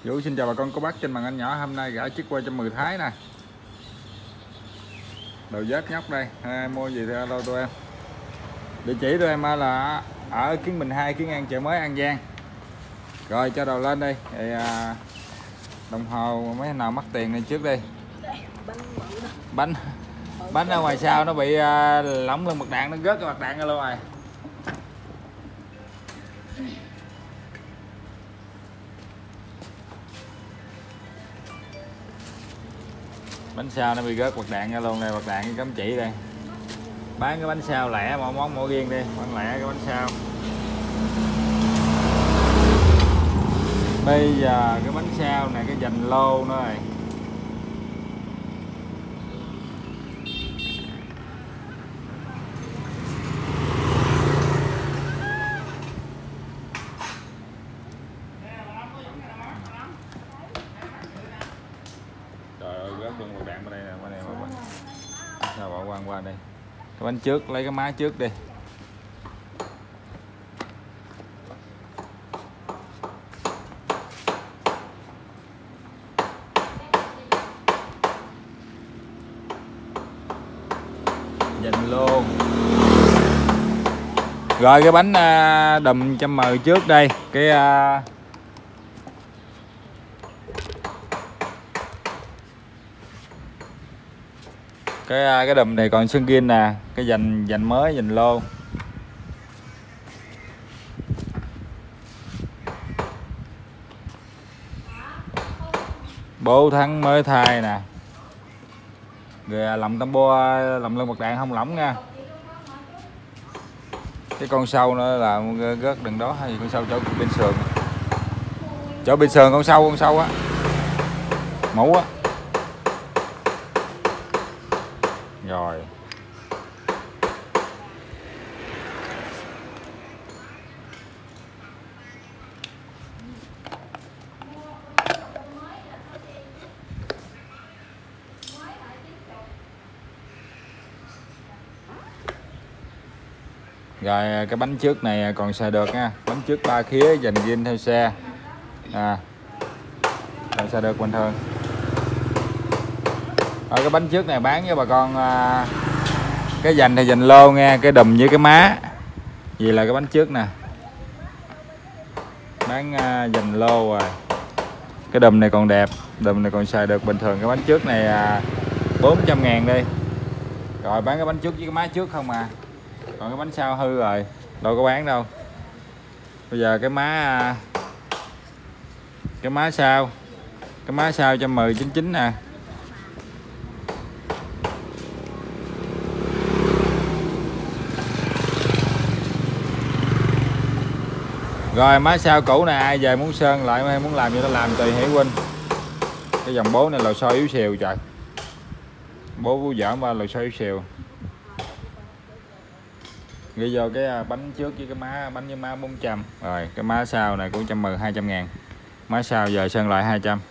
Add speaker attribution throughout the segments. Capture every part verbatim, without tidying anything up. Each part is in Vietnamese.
Speaker 1: Vũ xin chào bà con cô bác trên màn ảnh nhỏ. Hôm nay gửi chiếc que một trăm mười Thái nè, đầu dớt nhóc đây. À, mua gì thì alo tụi em. Địa chỉ tụi em là ở Kiến Bình hai, Kiến An, chợ mới An Giang. Rồi cho đầu lên đi. Thì, à, đồng hồ mấy nào mắc tiền này trước đi. Bánh bánh ở ngoài sau nó bị à, lỏng lên bật đạn, nó rớt cái bật đạn ra luôn rồi. Bánh sau nó bị rớt bật đạn ra luôn đây, bật đạn cái cắm chỉ đây. Bán cái bánh sau lẻ, một món mỗi riêng đi, bán lẻ cái bánh sau. Bây giờ cái bánh sau này cái dành lô nữa rồi. Trời ơi, rớt luôn bật đạn bên đây nè, bên này mà sao bỏ quăng qua đây. Cái bánh trước lấy cái má trước đi. Dành luôn. Rồi cái bánh à, đùm trăm mờ trước đây. Cái à, cái cái đùm này còn sơn gin nè, cái dành dành mới, dành lô. Bố thắng mới thay nè. Rồi lồng tambo, lồng lưng bật đạn không lỏng nha. Cái con sâu nữa là rớt đằng đó, hay con sâu chỗ bên sườn. Chỗ bên sườn con sâu, con sâu á. Mũ á. Rồi. Rồi cái bánh trước này còn xài được nha, bánh trước ba khía dành zin theo xe. À. Còn xài được bình thường. Ở cái bánh trước này bán với bà con à, cái dành thì dành lô nha, cái đùm với cái má. Vì là cái bánh trước nè. Bán à, dành lô rồi. Cái đùm này còn đẹp, đùm này còn xài được bình thường. Cái bánh trước này à, bốn trăm ngàn đi. Rồi bán cái bánh trước với cái má trước không à. Còn cái bánh sau hư rồi, đâu có bán đâu. Bây giờ cái má cái má sau, cái má sau trăm mười chín chín nè. Rồi má sau cũ này ai về muốn sơn lại hay muốn làm gì nó làm tùy Hiển huynh. Cái dòng bố này lò xo yếu xìu trời. Bố của vợ ba lò xo yếu xìu. Ghi vô cái bánh trước với cái má, bánh với má bốn trăm. Rồi cái má sau này cũng trăm mười hai trăm ngàn. Má sau giờ sơn lại hai trăm.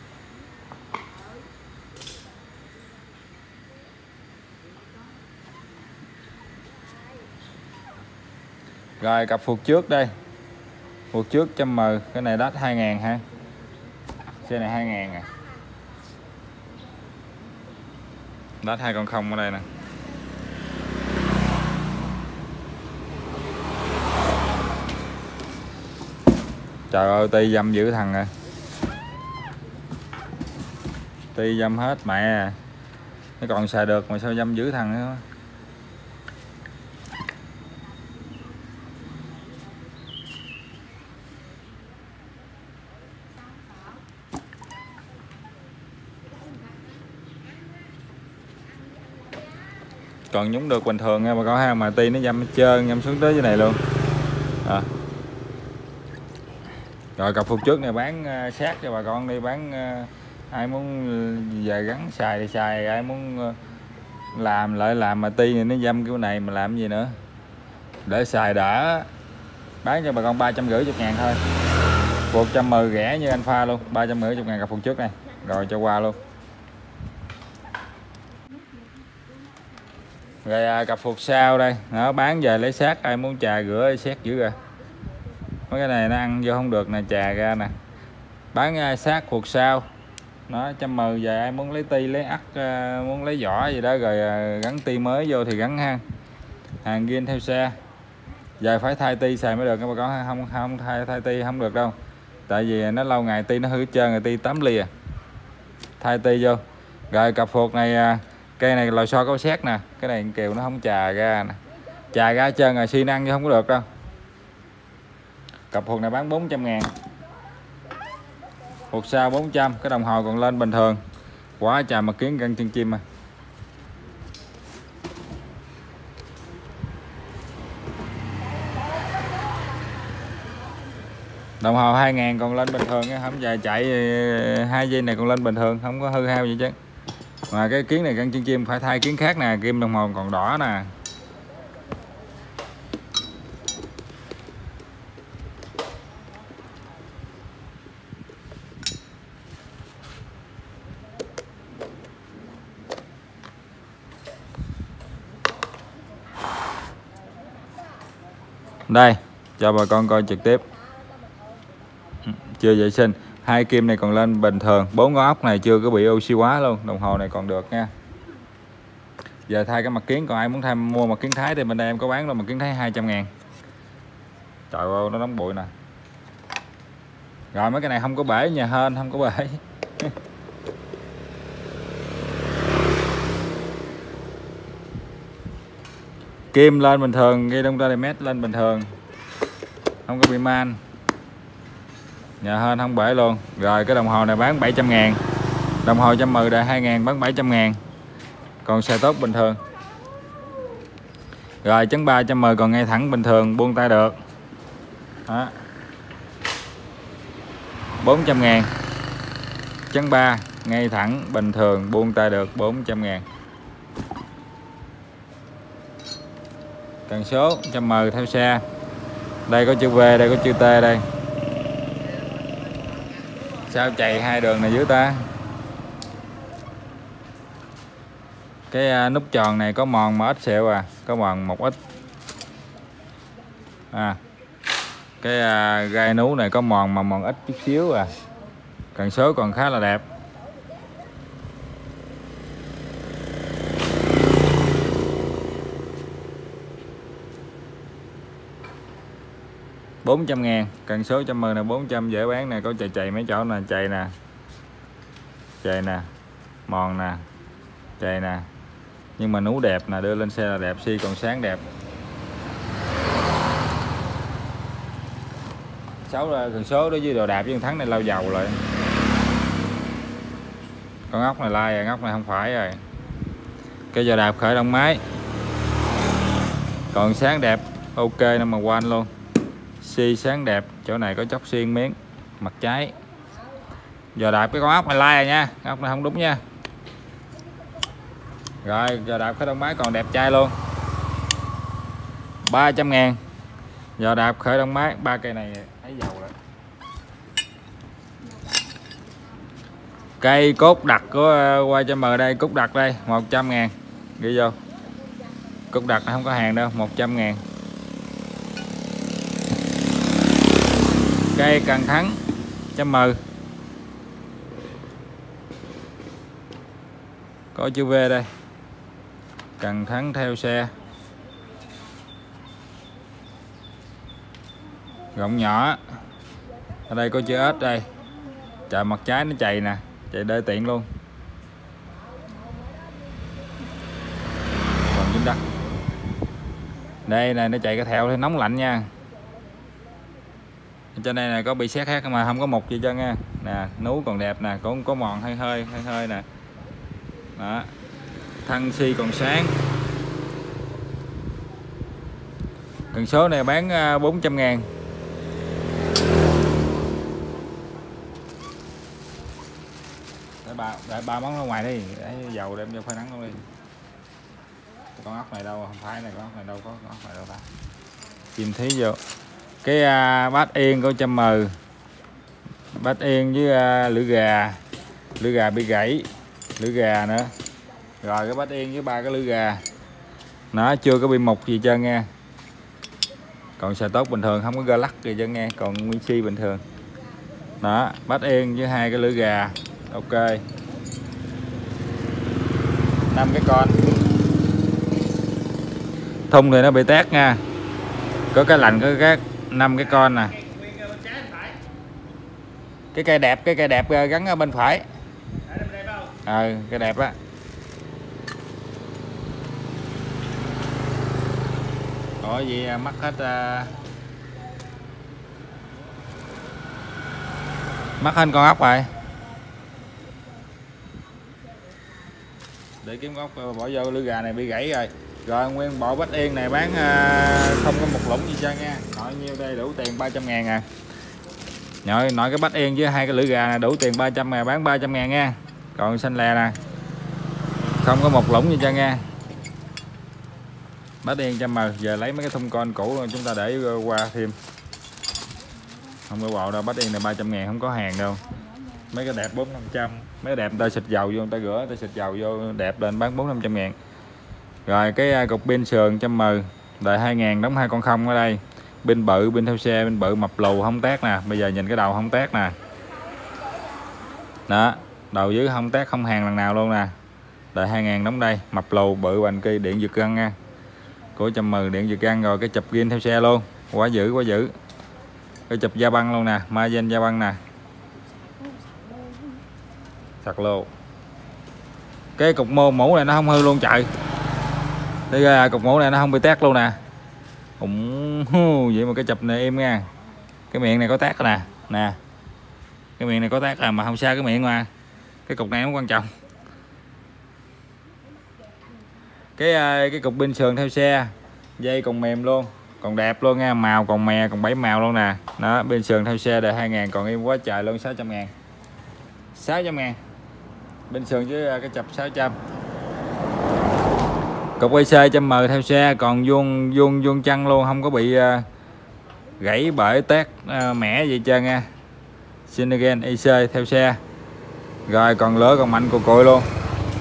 Speaker 1: Rồi cặp phuộc trước đây. Phuộc trước trăm mười, cái này đắt hai ngàn ha. Xe này hai ngàn à. Đắt hai con không ở đây nè. Trời ơi, ti dâm dữ thằng à. Ti dâm hết mẹ à. Nó còn xài được mà sao dâm dữ thằng nữa. Còn nhúng được bình thường nha bà con ha, mà ti nó dâm hết trơn, dâm xuống tới dưới này luôn. À. Rồi cặp phục trước này bán uh, sát cho bà con đi, bán uh, ai muốn về gắn xài thì xài, ai muốn uh, làm lại làm mà ti này nó dâm kiểu này mà làm gì nữa. Để xài đã. Bán cho bà con ba trăm rưỡi chục ngàn thôi. Phục trăm mười rẻ như anh pha luôn, ba trăm rưỡi chục ngàn cặp phục trước này. Rồi cho qua luôn. Rồi à, cặp phục sau đây, nó bán về lấy xác, ai muốn trà rửa xét dữ rồi. Mấy cái này nó ăn vô không được nè, trà ra nè. bán sát hột sao nó trăm mờ. Về ai muốn lấy ti lấy ắt, muốn lấy vỏ gì đó rồi gắn ti mới vô thì gắn ha. Hàng ghiên theo xe. Giờ phải thay ti xài mới được các bà con, không không thay thay ti không được đâu, tại vì nó lâu ngày ti nó hư hết trơn rồi, ti tám ly à. Thay ti vô. Rồi cặp phuộc này, cây này lò xo có xét nè, cái này kèo nó không chà ra nè, chà ra hết trơn rồi xi năng chứ không có được đâu. Cặp phuộc này bán bốn trăm ngàn, hột sao bốn trăm, cái đồng hồ còn lên bình thường. Quá trời mà kiến gân chân chim à. Đồng hồ hai ngàn còn lên bình thường, không dài chạy hai giây này còn lên bình thường, không có hư hao gì chứ. Mà cái kiến này gân chân chim phải thay kiến khác nè, kim đồng hồ còn đỏ nè. Đây cho bà con coi trực tiếp. Chưa vệ sinh, hai kim này còn lên bình thường, bốn ngón ốc này chưa có bị oxy hóa luôn, đồng hồ này còn được nha. Giờ thay cái mặt kiến, còn ai muốn thay mua mặt kiến Thái thì bên đây em có bán luôn, mặt kiến Thái hai trăm ngàn. Trời ơi nó đóng bụi nè. Rồi mấy cái này không có bể nhà hên, không có bể. Kim lên bình thường, ghi đông ra mét lên bình thường, không có bị man, nhà hên không bể luôn. Rồi cái đồng hồ này bán bảy trăm ngàn, đồng hồ trăm mười đại hai ngàn bán bảy trăm ngàn, còn xài tốt bình thường. Rồi chấn ba trăm mười còn ngay thẳng bình thường, buông tay được đó. bốn trăm ngàn, chấn ba ngay thẳng bình thường buông tay được, bốn trăm ngàn. Cần số trăm mười theo xe. Đây có chữ V, đây có chữ T đây. Sao chạy hai đường này dưới ta. Cái nút tròn này có mòn mà ít xẹo à, có mòn một ít à. Cái gai nú này có mòn mà mòn ít chút xíu à. Cần số còn khá là đẹp. bốn trăm ngàn, cần số trăm mười là bốn trăm, dễ bán nè, có chạy chạy mấy chỗ nè, chạy nè, chạy nè, mòn nè, chạy nè, nhưng mà nú đẹp nè, đưa lên xe là đẹp, xi còn sáng đẹp. Sáu cần số đối với đồ đạp với thắng này lau dầu lại. Con ốc này lai rồi, ốc này không phải rồi. Cái giờ đạp khởi động máy còn sáng đẹp, ok number one luôn. Xi sáng đẹp, chỗ này có chóc xiên miếng mặt trái. Giờ đạp cái con ốc này lai rồi nha, ốc này không đúng nha. Rồi giờ đạp khởi động máy còn đẹp trai luôn, ba trăm ngàn. Giờ đạp khởi động máy, ba cây này thấy dầu rồi. Cây cốt đặt của qua cho mờ đây, cốt đặt đây một trăm ngàn, ghi vô. Cốt đặt không có hàng đâu, một trăm ngàn. Cây cần thắng trăm mờ, có chữ V đây, cần thắng theo xe, rộng nhỏ. Ở đây có chữ S đây, chợ mặt trái nó chạy nè, chạy đê tiện luôn. Còn dính đất đây này, nó chạy cái thẹo thì nóng lạnh nha. Trên đây này có bị xét khác mà không có mục gì cho nha. Nè nú còn đẹp nè, cũng có mòn hơi hơi hơi hơi nè đó. Thân xi còn sáng. Cần số này bán bốn trăm ngàn. Để ba, để ba món ra ngoài đi, để dầu đem vô phơi nắng luôn đi. Con ốc này đâu, không phải này, con ốc này đâu có, con ốc này đâu ta. Chìm thí vô. Cái uh, bát yên của trăm mờ, bát yên với uh, lưỡi gà, lưỡi gà bị gãy, lưỡi gà nữa. Rồi cái bát yên với ba cái lưỡi gà nó chưa có bị mục gì trơn nha, còn xài tốt bình thường, không có gơ lắc gì trơn nha, còn nguyên xi bình thường. Đó, bát yên với hai cái lưỡi gà. Ok, năm cái con. Thùng thì nó bị tét nha, có cái lành có cái cát. Năm cái con nè. Cái cây đẹp, cái cây đẹp gắn ở bên phải. Ờ, cái đẹp á. Ủa gì mắc hết uh... mắc hết con ốc rồi. Để kiếm ốc bỏ vô lưỡi gà này bị gãy rồi. Rồi nguyên bộ bách yên này bán uh, không có một lũng gì trơn nha. Nội nhiêu đây đủ tiền ba trăm ngàn à. Nội, nội cái bách yên với hai cái lưỡi gà này đủ tiền ba trăm ngàn, bán ba trăm ngàn nha. Còn xanh lè nè, không có một lũng gì trơn nha. Bát yên trăm mờ. Giờ lấy mấy cái thùng con cũ rồi chúng ta để qua thêm. Không có bộ đâu, bát yên này ba trăm ngàn không có hàng đâu. Mấy cái đẹp bốn năm trăm, mấy cái đẹp người ta xịt dầu vô, người ta rửa, người ta xịt dầu vô đẹp lên bán bốn năm trăm ngàn. Rồi cái cục pin sườn trăm mờ đợi hai ngàn, đóng hai con không ở đây. Pin bự, pin theo xe, pin bự mập lù không tét nè. Bây giờ nhìn cái đầu không tét nè. Đó, đầu dưới không tét, không hàng lần nào luôn nè. Đợi hai ngàn đóng đây, mập lù bự bành kia, điện giật găng nha. Của trăm mờ điện giật găng. Rồi cái chụp pin theo xe luôn, quá dữ quá dữ. Cái chụp da băng luôn nè, Mazen da băng nè. Thật luôn. Cái cục mô mũ này nó không hư luôn trời. Đây ra cục mũ này nó không bị tét luôn nè. Cũng vậy mà cái chụp này em nha. Cái miệng này có tét nè, nè. Cái miệng này có tét à, mà không sao cái miệng mà. Cái cục này nó quan trọng. Cái cái cục pin sườn theo xe, dây còn mềm luôn, còn đẹp luôn nha, màu còn mè, còn bảy màu luôn nè. Đó, pin sườn theo xe đời hai ngàn còn im quá trời luôn, sáu trăm ngàn. sáu trăm ngàn. Bên sườn với cái chập sáu trăm. Cục i xê trăm mờ theo xe còn vuông vuông vuông chăn luôn, không có bị uh, gãy bởi tét uh, mẻ gì trơn nha. Synergen i xê theo xe. Rồi còn lửa còn mạnh cùi cùi luôn.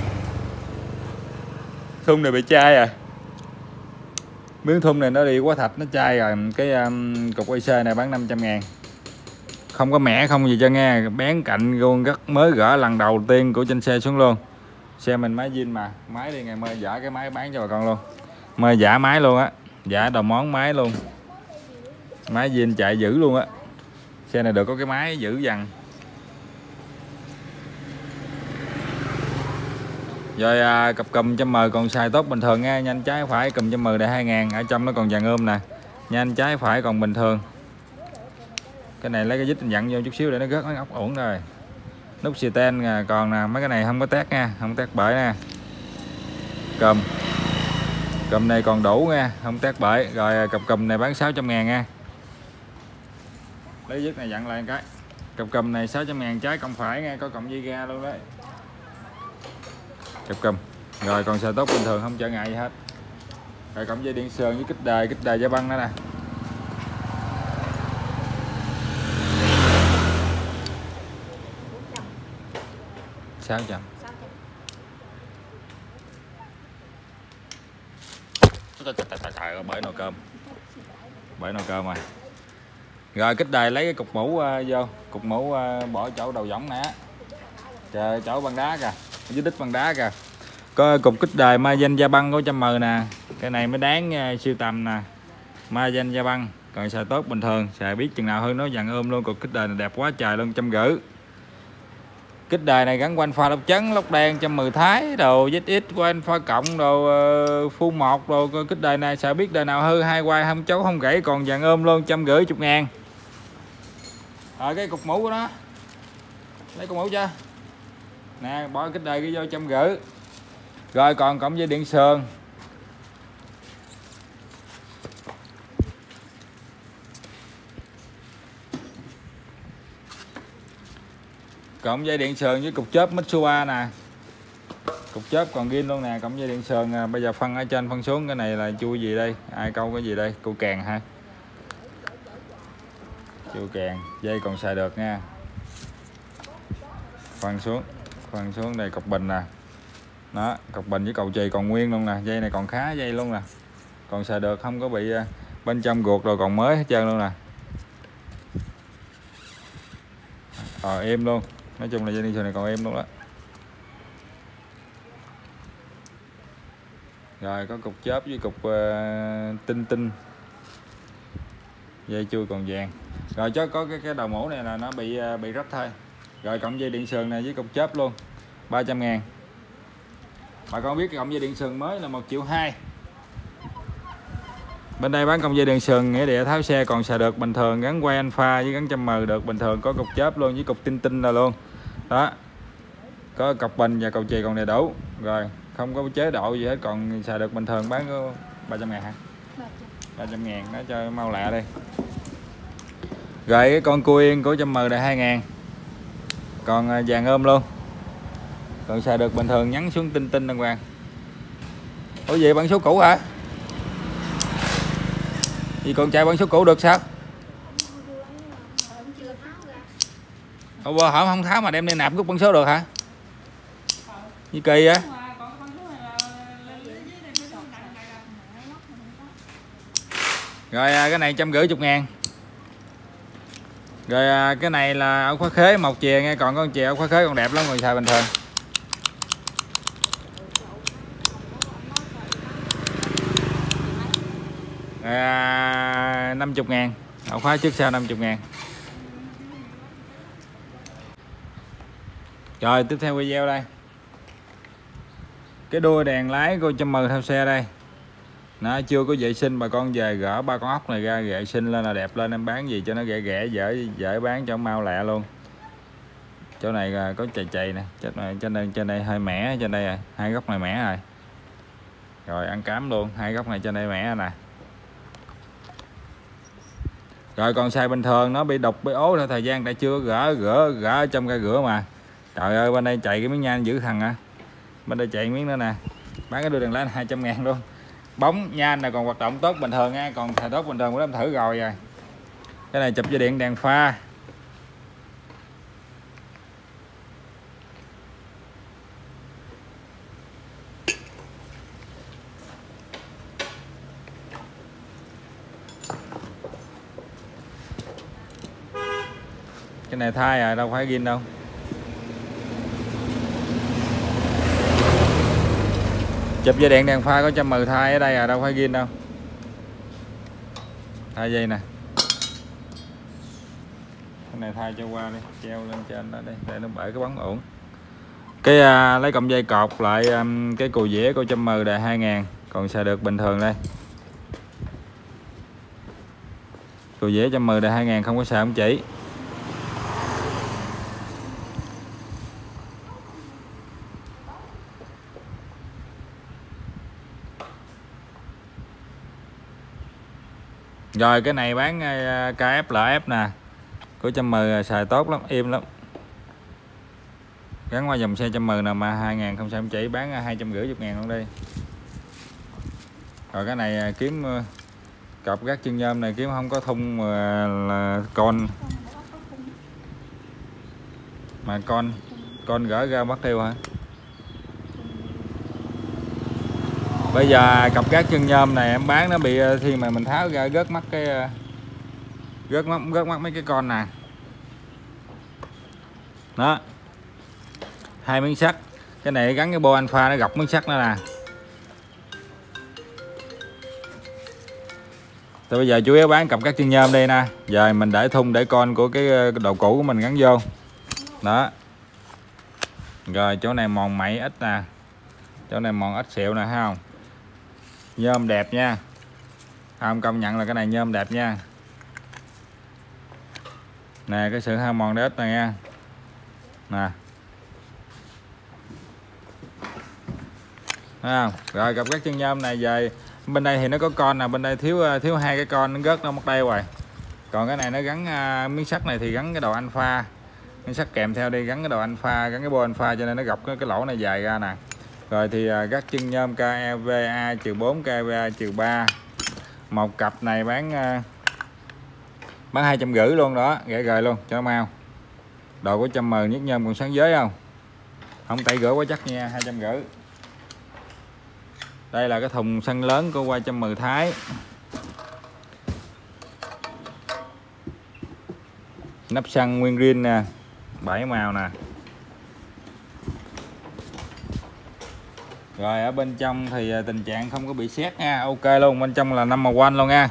Speaker 1: Thun này bị chai à. Miếng thun này nó đi quá thạch, nó chai rồi. Cái um, cục i xê này bán năm trăm ngàn. Không có mẻ không gì cho nghe, bén cạnh luôn, rất mới gỡ lần đầu tiên của trên xe xuống luôn. Xe mình máy zin mà, máy đi ngày mai giả cái máy bán cho bà con luôn. Mai giả máy luôn á, giả đầu món máy luôn. Máy zin chạy dữ luôn á. Xe này được có cái máy dữ dằn. Rồi à, cặp cùm trăm mờ còn xài tốt bình thường nha, nhanh trái phải cùm trăm mờ đại hai ngàn, ở trong nó còn vàng ươm nè. Nhanh trái phải còn bình thường. Cái này lấy cái dít dặn vô chút xíu để nó rớt nó ốc ổn rồi. Nút xì ten còn nè, mấy cái này không có tét nha, không tét bể nè. Cùm cùm này còn đủ nha, không tét bể. Rồi cặp cùm này bán sáu trăm ngàn nha. Lấy dứt này dặn lại một cái. Cặp cùm này sáu trăm ngàn trái cộng phải nha, có cộng dây ga luôn đấy. Cặp cùm. Rồi còn xài tốt bình thường không trở ngại gì hết. Rồi cộng dây điện sườn với kích đề, kích đề da băng đó nè. sáu trăm. Trời ơi, bể nồi cơm. Bể nồi cơm rồi. Rồi kích đề lấy cái cục mũ uh, vô, cục mũ uh, bỏ chỗ đầu võng nè. Trời, chỗ băng đá kìa, dưới đít băng đá kìa. Có cục kích đề Mazen da băng của trăm mờ nè. Cái này mới đáng uh, siêu tầm nè. Mazen da băng, còn xài tốt bình thường, xài biết chừng nào hơn nó dàn ôm luôn. Cục kích đề này đẹp quá trời luôn, trăm rưỡi. Kích đề này gắn quanh pha lốc trắng, lốc đen, trăm mười thái, đồ vết ít quanh pha cộng, đồ uh, phun một, đồ kích đề này sao biết đề nào hư, hai quay không chấu không gãy, còn vàng ôm luôn, trăm rưỡi chục ngàn. Rồi cái cục mũ của nó, lấy cục mũ chưa? Nè, bỏ kích đề cái vô trăm rưỡi. Rồi còn cộng dây điện sườn. Cộng dây điện sườn với cục chớp Mitsubishi nè. Cục chớp còn ghi luôn nè, cộng dây điện sườn à. Bây giờ phân ở trên phân xuống, cái này là chui gì đây? Ai câu cái gì đây? Câu kèn hả? Chui kèn, dây còn xài được nha. Phân xuống, phân xuống đây cọc bình nè. Đó, cọc bình với cầu chì còn nguyên luôn nè, dây này còn khá dây luôn nè. Còn xài được, không có bị bên trong ruột rồi, còn mới hết trơn luôn nè. Rồi êm luôn, nói chung là dây điện sườn này còn êm luôn đó. Rồi có cục chớp với cục uh, tinh tinh, dây chui còn vàng. Rồi chứ có cái cái đầu mổ này là nó bị bị rách thôi. Rồi cộng dây điện sườn này với cục chớp luôn ba trăm ngàn. Bà con biết cộng dây điện sườn mới là một triệu hai. Bên đây bán cộng dây điện sườn nghĩa địa tháo xe còn xài được bình thường, gắn quay alpha với gắn trăm mờ được bình thường, có cục chớp luôn với cục tinh tinh là luôn đó, có cọc bình và cầu chì còn đầy đủ. Rồi không có chế độ gì hết, còn xài được bình thường, bán có ba trăm ngàn hả? ba trăm ngàn nó cho mau lạ đi. Rồi cái con cua yên của trăm mờ là hai ngàn, còn vàng ôm luôn, còn xài được bình thường, nhắn xuống tinh tinh đàng hoàng. Ủa vậy bản số cũ hả? Vì con trai bản số cũ được sao? Ủa hả, không tháo mà đem đi nạp rút bản số được hả? Như kỳ á. Rồi cái này trăm rưỡi chục ngàn. Rồi cái này là áo khóa khế một chìa nghe, còn con chìa áo khóa khế còn đẹp lắm, còn xài bình thường. À, năm mươi ngàn, áo khóa trước sau năm mươi ngàn. Rồi tiếp theo video đây, cái đuôi đèn lái của trăm mờ theo xe đây, nó chưa có vệ sinh, bà con về gỡ ba con ốc này ra vệ sinh lên là đẹp lên, em bán gì cho nó ghẻ ghẻ dễ dễ bán cho mau lẹ luôn. Chỗ này có chày chày nè, chết này trên đây, trên đây hơi mẻ, trên đây rồi hai góc này mẻ rồi. Rồi ăn cám luôn, hai góc này trên đây mẻ nè. Rồi còn xài bình thường nó bị đục bị ố theo thời gian đã chưa gỡ gỡ gỡ trong cái rửa mà. Trời ơi bên đây chạy cái miếng nhan dữ thằng à. Bên đây chạy miếng nữa nè. Bán cái đuôi đèn lái hai trăm ngàn luôn. Bóng nhan này còn hoạt động tốt bình thường nha, còn xài tốt bình thường của em thử rồi rồi. Cái này chụp dây điện đèn pha. Cái này thay à, đâu phải gin đâu. Chụp dây điện đèn pha có trăm mờ thay ở đây à, đâu phải gin đâu. Thay dây nè. Cái này thay cho qua đi, treo lên trên đó đi để nó bể cái bóng ổn. Cái à, lấy cọng dây cột lại um, cái cù dĩa của trăm mờ đại hai ngàn, còn xài được bình thường đây. Cù dĩa trăm mờ đại hai ngàn không có xài không chỉ. Rồi cái này bán ca ép lờ ép nè, của trăm mờ xài tốt lắm, im lắm. Gắn qua dòng xe trăm mờ nào mà hai ngàn không xài không chỉ, bán hai trăm rưỡi chục ngàn luôn đi. Rồi cái này kiếm cặp gác chân nhôm này kiếm không có thun mà là con, mà con con gỡ ra mất tiêu hả? Bây giờ cặp gác chân nhôm này em bán nó bị khi mà mình tháo ra rớt mất cái rớt mất rớt mất mấy cái con nè. Đó. Hai miếng sắt. Cái này gắn cái bo alpha nó gọc miếng sắt nữa nè. Thì bây giờ chủ yếu bán cặp gác chân nhôm đây nè. Giờ mình để thun để con của cái đầu cũ của mình gắn vô. Đó. Rồi chỗ này mòn mậy ít nè. Chỗ này mòn ít xịu nè, thấy không? Nhôm đẹp nha. Không, công nhận là cái này nhôm đẹp nha. Nè cái sự hao mòn ít này nha. Nè. Thấy không? Rồi cặp gác chân nhôm này về bên đây thì nó có con nè, bên đây thiếu thiếu hai cái con nó rớt nó mất đây rồi. Còn cái này nó gắn uh, miếng sắt này thì gắn cái đầu alpha. Miếng sắt kèm theo đi, gắn cái đầu alpha, gắn cái bo alpha cho nên nó gọc cái, cái lỗ này dài ra nè. Rồi thì uh, gác chân nhôm ca e vê a bốn, ca e vê a ba. Một cặp này bán uh, bán hai trăm rưỡi luôn đó, rẻ rời luôn cho nó mau. Đồ của trăm mờ nhất nhôm còn sáng giới không? Không tay rửa quá chắc nha, hai trăm rưỡi. Đây là cái thùng xăng lớn của qua trăm mờ Thái. Nắp xăng nguyên rin nè. bảy màu nè. Rồi ở bên trong thì tình trạng không có bị sét nha, ok luôn, bên trong là năm màu quanh luôn nha.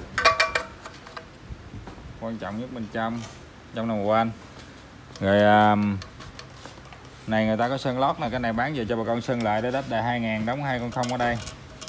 Speaker 1: Quan trọng nhất bên trong, trong năm màu quanh. Rồi um, này người ta có sơn lót nè, cái này bán về cho bà con sơn lại để đất đề hai ngàn, đóng hai con không ở đây.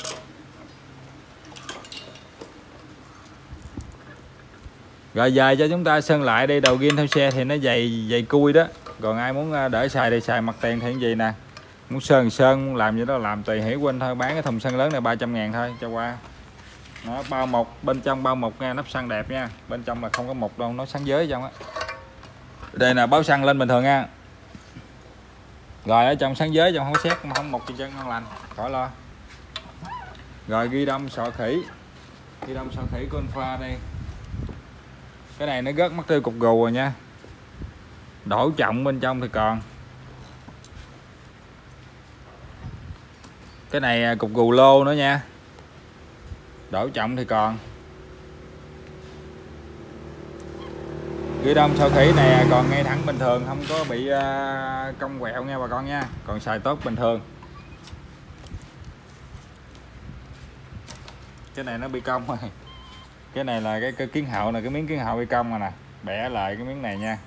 Speaker 1: Rồi về cho chúng ta sơn lại đi, đầu gin theo xe thì nó dày dày cui đó. Còn ai muốn đỡ xài thì xài mặt tiền thì cái gì nè. Muốn sơn sơn, muốn làm gì đó làm tùy hỷ huynh thôi, bán cái thùng sơn lớn này ba trăm ngàn thôi cho qua. Nó bao mộc, bên trong bao mộc nha, nắp xăng đẹp nha. Bên trong là không có mộc đâu, nó sáng giới trong á. Đây là báo xăng lên bình thường nha. Rồi ở trong sáng giới, trong không có xét, không mộc chân chân ngon lành, khỏi lo. Rồi ghi đông sọ khỉ. Ghi đông sọ khỉ của Alpha đây. Cái này nó rớt mất tiêu cục gù rồi nha. Đổ trọng bên trong thì còn. Cái này cục gù lô nữa nha. Đổ trọng thì còn. Ghi đông sọ khỉ này còn ngay thẳng bình thường, không có bị uh, cong quẹo nha bà con nha. Còn xài tốt bình thường. Cái này nó bị cong rồi. Cái này là cái, cái kiến hậu này, cái miếng kiến hậu bị cong rồi nè, bẻ lại cái miếng này nha.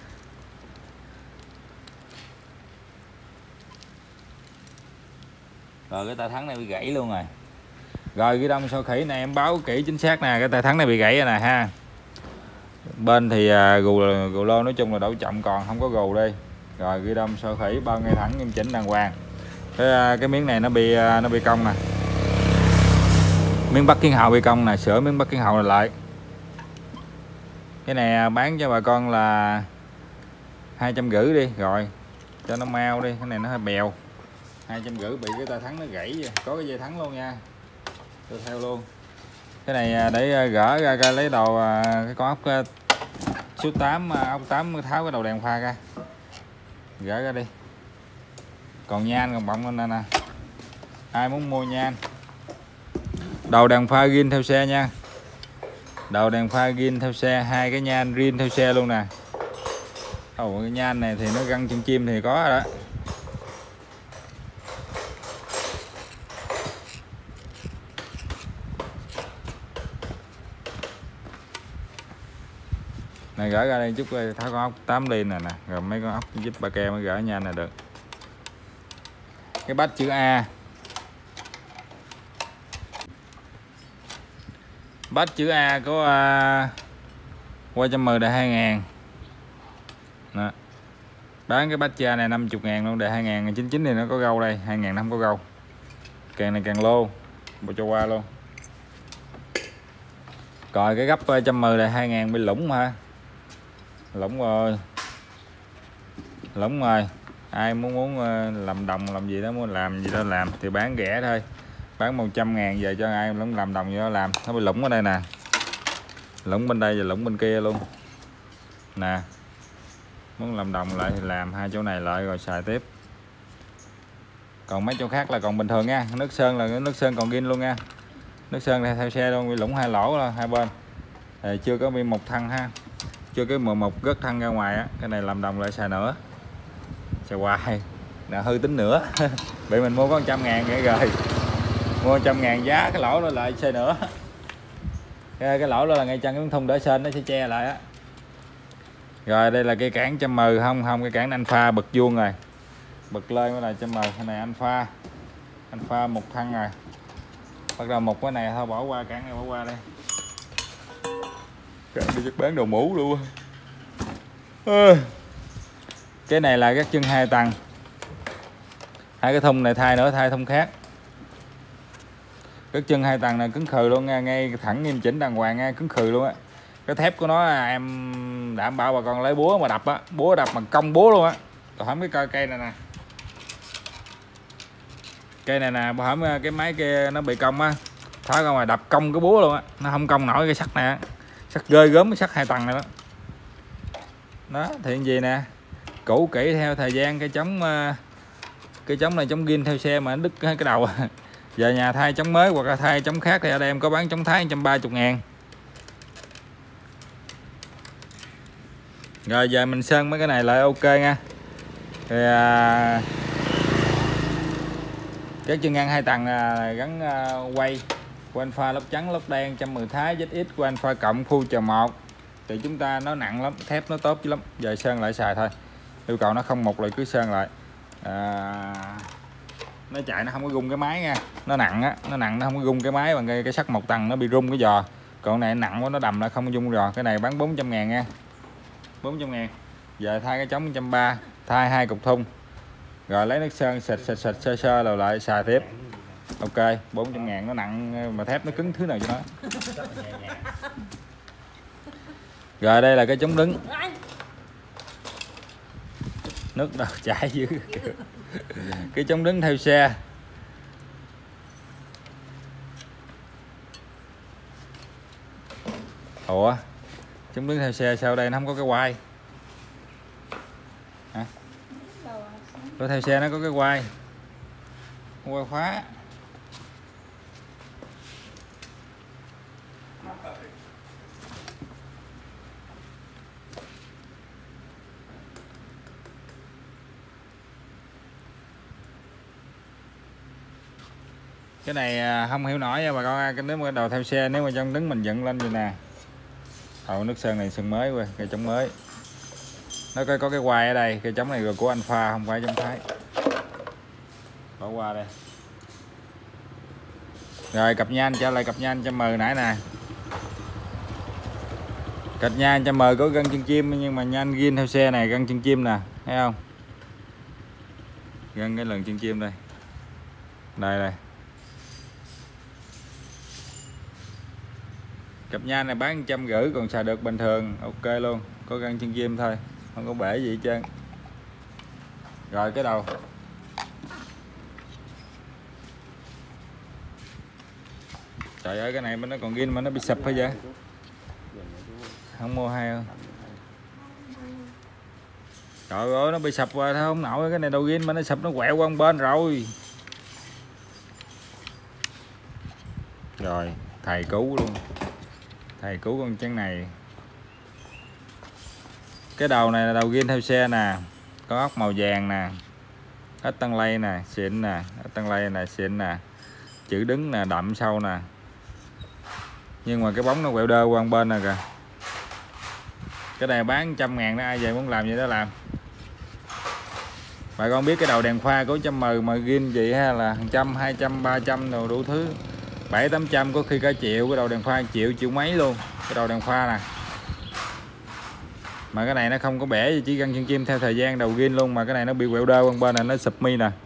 Speaker 1: Rồi cái tay thắng này bị gãy luôn rồi. Rồi ghi đông sọ khỉ này em báo kỹ chính xác nè, cái tay thắng này bị gãy rồi nè ha. Bên thì uh, gù gù lô nói chung là đổ trọng còn, không có gù đây. Rồi ghi đông sọ khỉ bao ngay thẳng nghiêm chỉnh đàng hoàng. Cái uh, cái miếng này nó bị uh, nó bị cong nè. Miếng bắt kiến hậu bị cong nè, sửa miếng bắt kiến hậu lại. Cái này bán cho bà con là hai trăm rưỡi đi, rồi cho nó mau đi, cái này nó hơi bèo. Hai trăm rưỡi bị cái tay thắng nó gãy, có cái dây thắng luôn nha, tôi theo luôn. Cái này để gỡ ra, ra lấy đầu cái con ốc số tám, ốc tám tháo cái đầu đèn pha ra, gỡ ra đi. Còn nhan còn bọng lên nè nè, ai muốn mua nhan. Đầu đèn pha gin theo xe nha. Đầu đèn pha gin theo xe, hai cái nhan rin theo xe luôn nè. Ồ, cái nhan này thì nó găng chân chim thì có rồi đó. Này gỡ ra đây chút đây, tháo con ốc tám đi nè nè, rồi mấy con ốc giúp ba ke mới gỡ nhan này được. Cái bát chữ A. Bát chữ A có uh, qua trăm mười đề hai ngàn. Đó. Bán cái bát chữ A này năm mươi ngàn luôn, đề hai ngàn, chín mươi chín thì nó có gâu đây, hai ngàn không có gâu. Càng này càng lô, bộ cho qua luôn. Rồi cái gấp một trăm mười đề hai ngàn bị lũng ha. Lũng rồi. Lũng rồi. Ai muốn muốn làm đồng làm gì đó, muốn làm gì đó làm thì bán rẻ thôi. Bán một trăm ngàn về cho ai muốn làm đồng gì đó làm. Nó bị lũng ở đây nè. Lũng bên đây và lũng bên kia luôn. Nè. Muốn làm đồng lại thì làm hai chỗ này lại rồi xài tiếp. Còn mấy chỗ khác là còn bình thường nha. Nước sơn là cái nước sơn còn gin luôn nha. Nước sơn này theo xe luôn, bị lũng hai lỗ rồi, hai bên. Thì chưa có bị một thân ha. Chưa cái một một gớt thân ra ngoài á. Cái này làm đồng lại xài nữa. Xài hoài. Nè hư tính nữa. Bị mình mua có một trăm ngàn vậy rồi. Mua một trăm ngàn giá cái lỗ đó lại xe nữa. Cái, cái lỗ đó là ngay chân cái thùng đỡ sên nó sẽ che lại á. Rồi đây là cây cản trăm mừ, không không cái cản Alpha bật vuông rồi. Bật lên mới là trăm mừ, cái này Alpha. Alpha một thân rồi. Bắt đầu một cái này thôi, bỏ qua cản này, bỏ qua đây. Cản đi chắc bán đồ mũ luôn. À. Cái này là các chân hai tầng. Hai cái thùng này thay nữa, thay thùng khác. Các chân hai tầng này cứng khừ luôn nha, ngay thẳng nghiêm chỉnh đàng hoàng nha, cứng khừ luôn á. Cái thép của nó em đảm bảo bà con lấy búa mà đập á, búa đập bằng cong búa luôn á. Tôi hổng cái coi cây này nè. Cây này nè, bà hổng cái máy kia nó bị cong á, tháo ra ngoài đập cong cái búa luôn á, nó không cong nổi cái sắt này á. Sắt ghê gớm cái sắt hai tầng này đó. Đó, thì gì nè. Cũ kỹ theo thời gian, cái chống cái chống này chống gin theo xe mà nó đứt cái đầu. Giờ nhà thay chống mới hoặc là thay chống khác thì ở đây em có bán chống thái một trăm ba mươi ngàn. Rồi giờ mình sơn mấy cái này lại ok nha. Thì à, các chân ngăn hai tầng à, gắn à, quay của Alpha lốp trắng lốp đen một trăm mười Thái Z X của Alpha cộng Full chờ một. Thì chúng ta nó nặng lắm, thép nó tốt chứ lắm. Giờ sơn lại xài thôi. Yêu cầu nó không mục lại cứ sơn lại. À, nó chạy nó không có rung cái máy nha. Nó nặng á, nó nặng nó không có rung cái máy bằng cái, cái sắt một tầng nó bị rung cái giò. Còn này nặng quá nó đầm lại không có rung giò. Cái này bán bốn trăm ngàn nha. bốn trăm ngàn. Giờ thay cái chống một trăm ba mươi, thay hai cục thun. Rồi lấy nước sơn xịt xịt xịt sơ sơ rồi lại xài tiếp. Ok, bốn trăm ngàn nó nặng mà thép nó cứng thứ nào cho nó. Rồi đây là cái chống đứng. Nước đâu chảy dữ. Cái chống đứng theo xe. Ủa, chống đứng theo xe sao đây nó không có cái quai? Hả? Có theo xe nó có cái quai. Quai khóa. Cái này không hiểu nổi nha bà con. Cái nếu mà đầu theo xe, nếu mà trong đứng mình dựng lên vậy nè. Ồ, nước sơn này sơn mới quá, cây chống mới. Nó có, có cái quai ở đây, cây chống này rồi của Alpha không phải chống Thái. Bỏ qua đây. Rồi cặp nhan trở lại cặp nhan cho mờ nãy nè. Cặp nhan cho mờ có gân chân chim nhưng mà nhan ghin theo xe này gân chân chim nè, thấy không? Gân cái lần chân chim đây. Đây đây. Cặp nhan này bán một trăm rưỡi còn xài được bình thường, ok luôn, có gân chân chim thôi, không có bể gì hết trơn. Rồi cái đầu. Trời ơi cái này nó còn ghin mà nó bị sụp hay vậy? Không mua hay không? Trời ơi nó bị sụp rồi thôi không nổi, cái này đầu ghin mà nó sụp nó quẹo qua một bên rồi. Rồi, thầy cứu luôn. Thầy cứu con chân này. Cái đầu này là đầu ghin theo xe nè, có ốc màu vàng nè, ếch tăng lay nè, xịn nè, ếch tăng lay nè, xịn nè, chữ đứng nè, đậm sâu nè. Nhưng mà cái bóng nó quẹo đơ qua một bên nè kìa. Cái này bán trăm ngàn đó, ai về muốn làm vậy đó làm. Bà con biết cái đầu đèn pha của trăm mờ mà ghin vậy ha là trăm, hai trăm, ba trăm đồ đủ thứ. Bảy tám trăm có khi cả triệu, cái đầu đèn pha triệu triệu mấy luôn, cái đầu đèn pha nè. Mà cái này nó không có bể, chỉ gân chân chim theo thời gian đầu ghin luôn, mà cái này nó bị quẹo đơ bên bên này nó sụp mi nè.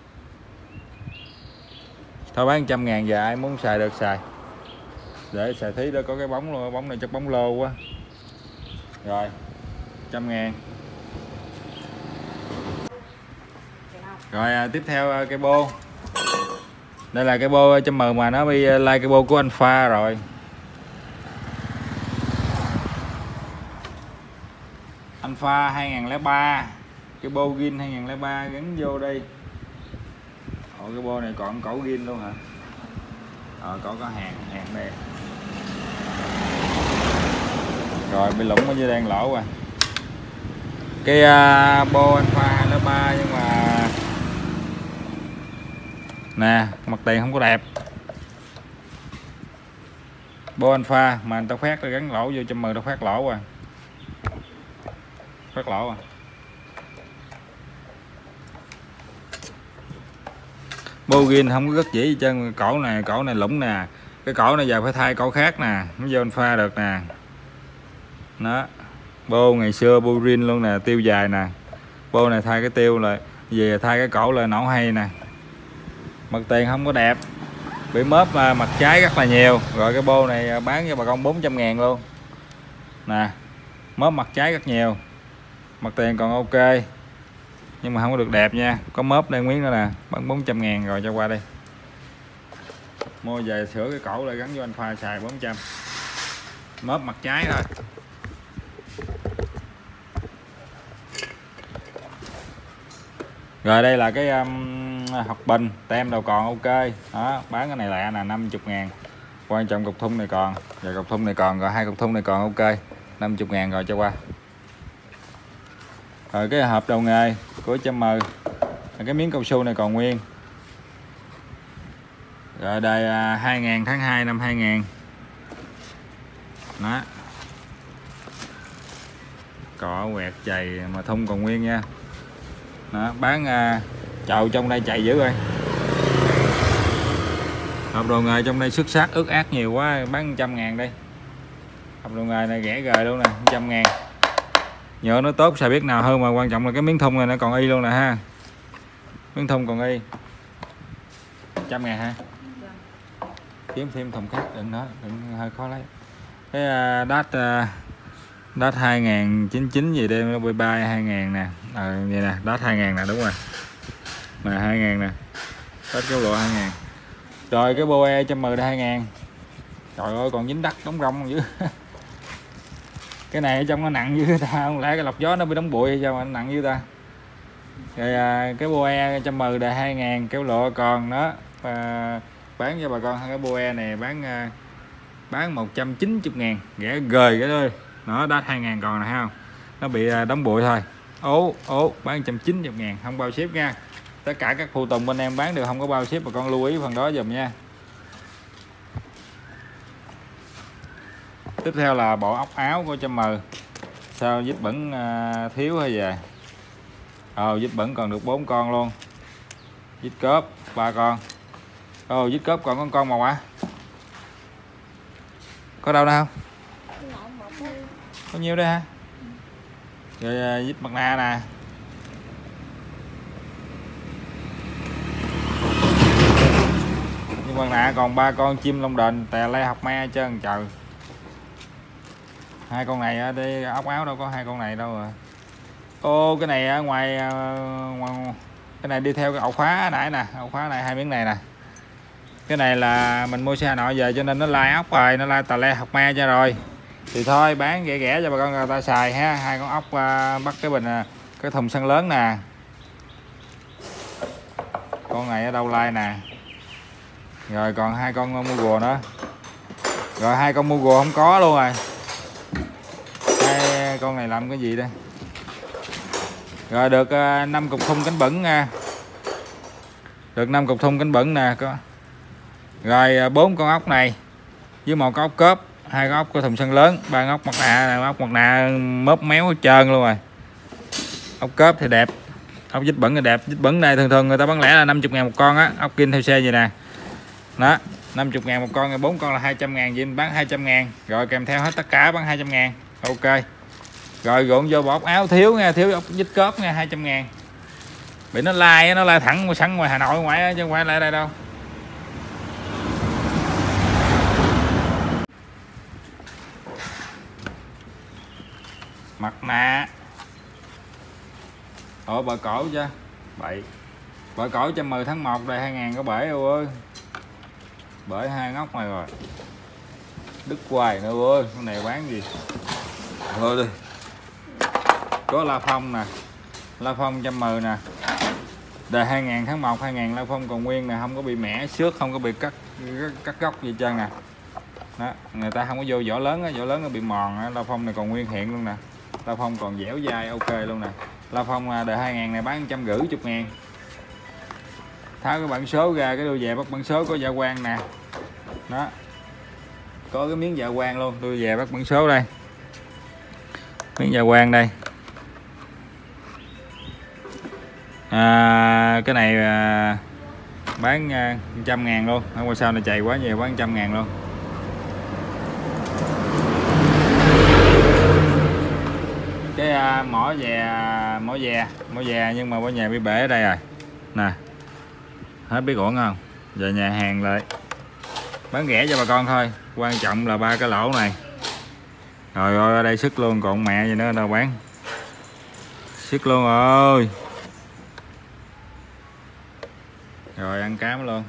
Speaker 1: Thôi bán trăm ngàn giờ ai muốn xài được xài. Để xài thí đó có cái bóng luôn, bóng này chắc bóng lô quá. Rồi, trăm ngàn. Rồi à, tiếp theo cây bô. Đây là cái bô trăm mờ mà nó bị like cái bô của Alpha rồi. Alpha hai không không ba. Cái bô ghin hai không không ba gắn vô đây. Ồ, cái bô này còn cổ ghin luôn hả? Ờ, có có hàng hàng đây. Rồi bị lủng ở dưới đang lỗ rồi. Cái uh, bô Alpha hai không không ba nhưng mà nè, mặt tiền không có đẹp. Bô Alpha mà người ta phát gắn lỗ vô trăm mười nó phát lỗ rồi. Phát lỗ à. Bô ghin không có rất dễ gì trơn, cổ này, cổ này lủng nè. Cái cổ này giờ phải thay cổ khác nè, mới vô Alpha được nè. Đó. Bô ngày xưa bô ghin luôn nè, tiêu dài nè. Bô này thay cái tiêu rồi, về thay cái cổ là nổ hay nè. Mặt tiền không có đẹp, bị móp mặt trái rất là nhiều. Rồi cái bô này bán cho bà con bốn trăm ngàn luôn nè, móp mặt trái rất nhiều, mặt tiền còn ok nhưng mà không có được đẹp nha, có móp đang miếng nữa nè, bán bốn trăm ngàn. Rồi cho qua đây mua về sửa cái cổ lại gắn vô Alpha xài bốn trăm, móp mặt trái thôi. Rồi đây là cái um, học bình tem đầu còn ok đó, bán cái này lẹ là năm mươi ngàn. Quan trọng cục thun này còn, và cục thun này còn, rồi hai cục thun này còn ok, năm mươi ngàn. Rồi cho qua. Rồi cái hộp đầu nghề của một trăm M, cái miếng cao su này còn nguyên. Rồi đây hai ngàn tháng hai năm hai nghìn. Đó. Cọ quẹt chày mà thun còn nguyên nha. Đó, bán uh, chậu trong đây chạy dữ rồi. Hộp đồ nghề trong đây xuất sắc ướt át nhiều quá, bán một trăm ngàn đi. Hộp đồ nghề này rẻ gời luôn nè, một trăm ngàn. Nhựa nó tốt xài biết nào hơn, mà quan trọng là cái miếng thun này nó còn y luôn nè ha. Miếng thun còn y. một trăm ngàn ha. Kiếm thêm thùng khác đừng đó, đừng hơi khó lấy. Cái uh, đát uh, đát hai nghìn chín mươi chín gì đây, nó bye bye hai nghìn nè. Ờ à, vậy nè, đát hai nghìn nè, đúng rồi. Mà hai nghìn nè. Đát kéo lụa hai nghìn. Rồi cái boe một trăm M đây hai nghìn. Trời ơi còn dính đất đóng rong dữ. Cái này ở trong nó nặng dữ ta, không lẽ cái lọc gió nó bị đóng bụi hay sao mà nó nặng dữ ta. Rồi à, cái boe một trăm M đây hai nghìn, kéo lụa còn đó. À, bán cho bà con cái boe này bán bán một trăm chín mươi ngàn, rẻ gời cái thôi. Nó đắt hai nghìn còn này thấy không? Nó bị đóng bụi thôi. Ố ố bán một trăm chín mươi ngàn, không bao ship nha. Tất cả các phụ tùng bên em bán đều không có bao ship, bà con lưu ý phần đó dùm nha. Tiếp theo là bộ ốc áo của một trăm M. Sao vết bẩn uh, thiếu hay gì? Ờ vết bẩn còn được bốn con luôn. Vết cớp ba con. Ồ vết cớp còn con con màu à? Có đâu đâu không? Có nhiêu đây ha? Rồi vết mặt nạ nè. Nhưng mặt nạ còn ba con chim lông đền tè le học me trơn trời. Hai con này đi ốc áo đâu có hai con này đâu rồi. Ô cái này ở ngoài, ngoài cái này đi theo cái ổ khóa nãy nè, ổ khóa này hai miếng này nè. Cái này là mình mua xe Hà Nội về cho nên nó lai ốc rồi, nó lai tà le học me cho rồi. Thì thôi bán rẻ rẻ cho bà con người ta xài ha. Hai con ốc uh, bắt cái bình uh, cái thùng xăng lớn nè. Con này ở đâu lai nè. Rồi còn hai con mua gùa nữa. Rồi hai con mua gùa không có luôn rồi. Hai con này làm cái gì đây? Rồi được uh, năm cục thun cánh bẩn nha. Được năm cục thun cánh bẩn nè có. Rồi bốn con ốc này với một con ốc cớp, hai con ốc có thùng xăng lớn, ba con ốc mặt nạ, ốc mặt nạ mớp méo hết trơn luôn rồi. Ốc cớp thì đẹp, ốc vít bẩn thì đẹp. Vít bẩn này thường thường người ta bán lẻ là năm mươi ngàn một con á, ốc kinh theo xe vậy nè. Đó, năm mươi ngàn một con, bốn con là hai trăm ngàn, vậy bán hai trăm ngàn. Rồi kèm theo hết tất cả bán hai trăm ngàn. Ok. Rồi gọn vô bộ ốc áo thiếu nha, thiếu ốc vít cớp nha, hai trăm ngàn. Bị nó lai, nó lai thẳng sẵn ngoài Hà Nội ngoài chứ không phải lại đây đâu. Mặt nạ. Ủa bờ cổ chứ bậy. Bờ cổ một trăm M tháng một đây hai nghìn có bể đâu ơi. Bể hai ngóc này rồi. Đứt hoài nữa ơi. Con này bán gì thôi đi. Có la phong nè. La phong một trăm M nè. Đời hai nghìn tháng một hai nghìn la phong còn nguyên nè, không có bị mẻ xước, không có bị cắt cắt góc gì trơn nè. Đó, người ta không có vô vỏ lớn á, vỏ lớn nó bị mòn, la phong này còn nguyên hiện luôn nè. La phong còn dẻo dai ok luôn nè. La phong đời hai nghìn này bán một trăm rưỡi chục ngàn. Tháo cái bản số ra, cái đôi về bắt bản số có dạ quang nè. Đó. Có cái miếng dạ quang luôn, đôi về bắt bản số đây. Miếng dạ quang đây. À, cái này à, bán một trăm ngàn luôn. Không qua sao này chạy quá nhiều, bán một trăm ngàn luôn. Cái à, mỏ dè mỏ dè mỏ dè nhưng mà ở nhà bị bể ở đây rồi nè, hết biết ổn không, về nhà hàng lại bán rẻ cho bà con thôi, quan trọng là ba cái lỗ này. Rồi ơi ở đây sức luôn, còn mẹ gì nữa đâu bán sức luôn rồi. Rồi ăn cám luôn.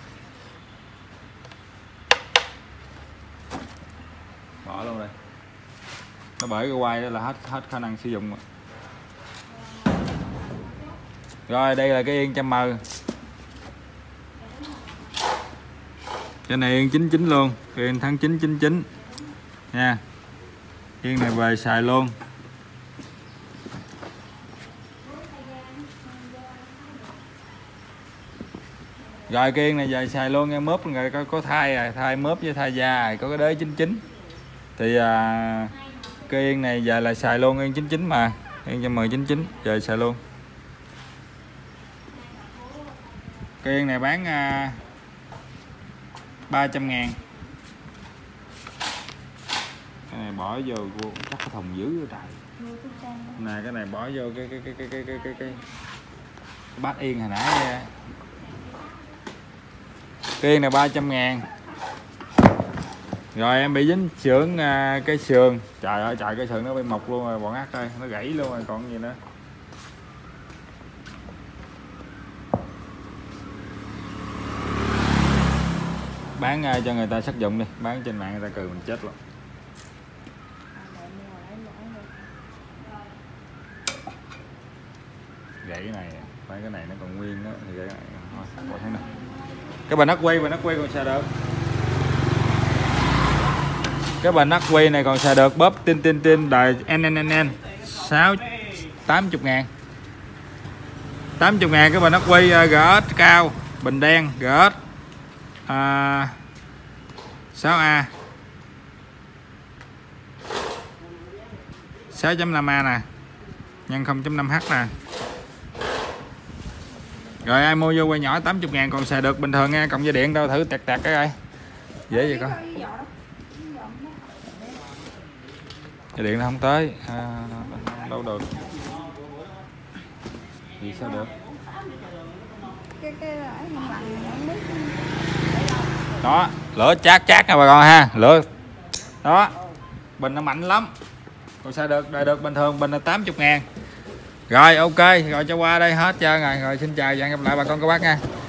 Speaker 1: Bỏ luôn đây. Nó bởi cái quay đó là hết hết khả năng sử dụng rồi. Rồi đây là cái yên một trăm M. Cái này yên chín mươi chín luôn, yên tháng chín chín chín nha. Yên này về xài luôn. Rồi cái yên này giờ xài luôn em, mớp rồi có, có thai rồi, thai mớp với thai da rồi, có cái đế chín chín. Thì à, cái yên này giờ là xài luôn yên chín chín mà, yên cho mười chín chín giờ xài luôn. Cái yên này bán à, ba trăm ngàn. Cái này bỏ vô chắc cái thùng dữ rồi trời. Nè cái này bỏ vô cái cái cái cái cái cái cái, cái bát yên hồi nãy. Cái yên này ba trăm ngàn. Rồi em bị dính sườn à, cái sườn. Trời ơi trời, cái sườn nó bị mọc luôn rồi bọn ác ơi, nó gãy luôn rồi còn gì nữa. Bán uh, cho người ta sử dụng đi, bán trên mạng người ta cười mình chết luôn. Gãy cái này, phải cái này nó còn nguyên đó thì gãy cái này thôi, bỏ tháng này. Cái bình ắc quy, bình ắc quy còn xài được. Cái bình ắc quy này còn xài được, bóp tin tin tin đời en en en en sáu tám mươi ngàn. tám mươi ngàn cái bình ắc quy uh, giê ét cao, bình đen giê ét à, sáu A sáu chấm năm A nè, nhân không chấm năm H nè. Rồi ai mua vô quay nhỏ tám mươi ngàn còn xài được bình thường nha, cộng dây điện đâu thử tẹt tẹt cái coi. Dễ vậy coi. Dây điện nó không tới à, đâu được. Vì sao được? Đó, lửa chát chát nha bà con ha, lửa. Đó. Bình nó mạnh lắm. Còn sao được, đời được bình thường bình là tám mươi ngàn. Rồi ok, rồi cho qua đây hết trơn rồi. Rồi xin chào và hẹn gặp lại bà con các bác nha.